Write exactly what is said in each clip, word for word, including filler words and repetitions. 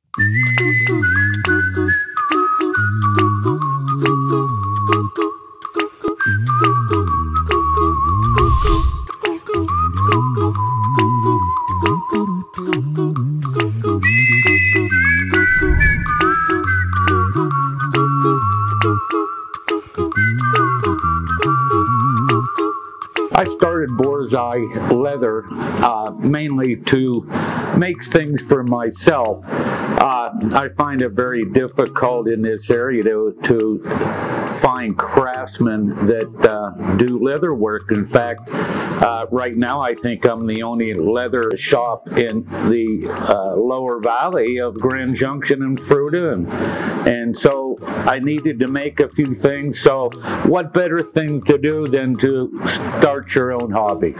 I started Bullseye Leather uh, mainly to make things for myself. Uh, I find it very difficult in this area to, to find craftsmen that uh, do leather work. In fact, uh, right now I think I'm the only leather shop in the uh, lower valley of Grand Junction and Fruita, and, and so I needed to make a few things. So what better thing to do than to start your own hobby?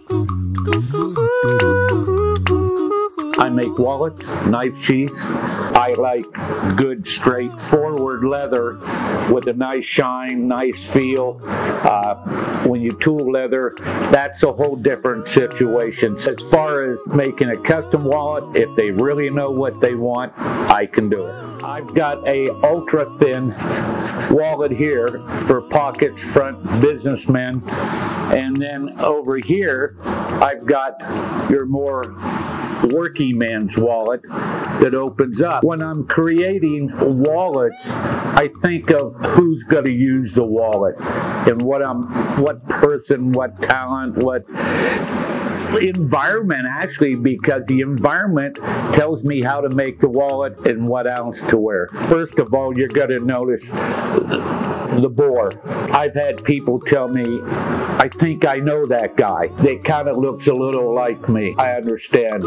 I make wallets, knife sheaths. I like good, straightforward leather with a nice shine, nice feel. Uh, when you tool leather, that's a whole different situation. As far as making a custom wallet, if they really know what they want, I can do it. I've got a ultra thin wallet here for pockets, front businessmen. And then over here, I've got your more working man's wallet that opens up. When I'm creating wallets, I think of who's going to use the wallet and what I'm, what person, what talent, what environment, actually, because the environment tells me how to make the wallet and what ounce to wear. First of all, you're going to notice the bore. I've had people tell me, I think I know that guy. That kind of looks a little like me. I understand.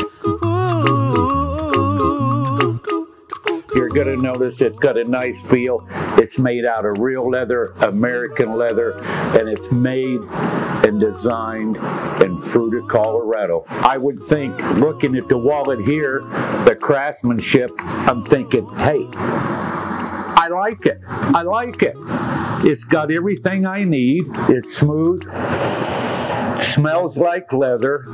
You're going to notice it's got a nice feel. It's made out of real leather, American leather, and it's made and designed in Fruita, Colorado. I would think, looking at the wallet here, the craftsmanship, I'm thinking, hey, I like it. I like it. It's got everything I need. It's smooth, smells like leather,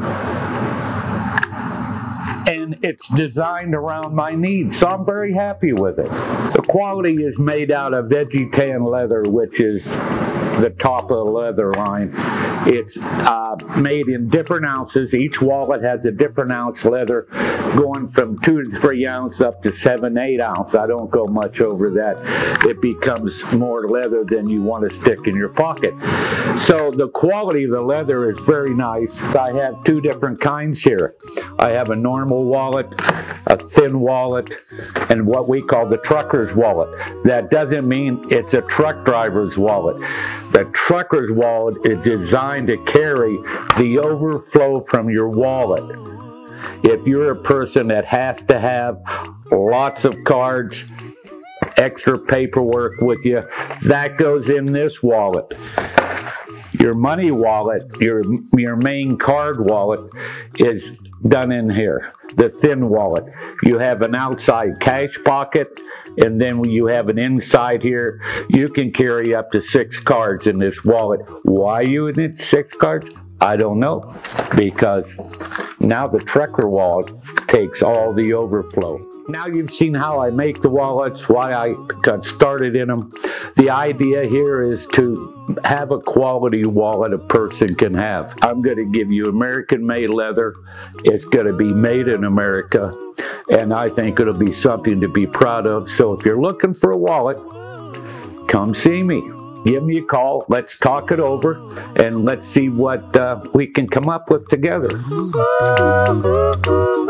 and it's designed around my needs, so I'm very happy with it. The quality is made out of Vegetan leather, which is the top of the leather line. It's uh, made in different ounces. Each wallet has a different ounce leather, going from two to three ounce up to seven, eight ounce. I don't go much over that. It becomes more leather than you want to stick in your pocket. So the quality of the leather is very nice. I have two different kinds here. I have a normal wallet, a thin wallet, and what we call the trucker's wallet. That doesn't mean it's a truck driver's wallet. The trucker's wallet is designed to carry the overflow from your wallet. If you're a person that has to have lots of cards, extra paperwork with you, that goes in this wallet. Your money wallet, your, your main card wallet, is done in here, the thin wallet. You have an outside cash pocket, and then when you have an inside here, you can carry up to six cards in this wallet. Why you need six cards? I don't know, because now the trucker wallet takes all the overflow. Now you've seen how I make the wallets, why I got started in them. The idea here is to have a quality wallet a person can have. I'm going to give you American-made leather. It's going to be made in America, and I think it'll be something to be proud of. So if you're looking for a wallet, come see me. Give me a call. Let's talk it over, and let's see what uh, we can come up with together.